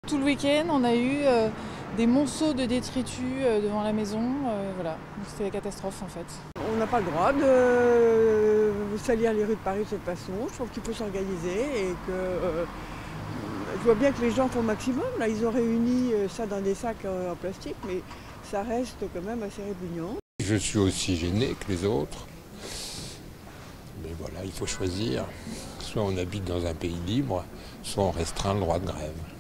Tout le week-end, on a eu des monceaux de détritus devant la maison. Voilà, donc c'était la catastrophe en fait. On n'a pas le droit de salir les rues de Paris de cette façon. Je trouve qu'il faut s'organiser et que je vois bien que les gens font le maximum. Là, ils ont réuni ça dans des sacs en plastique, mais ça reste quand même assez répugnant. Je suis aussi gêné que les autres. Mais voilà, il faut choisir. Soit on habite dans un pays libre, soit on restreint le droit de grève.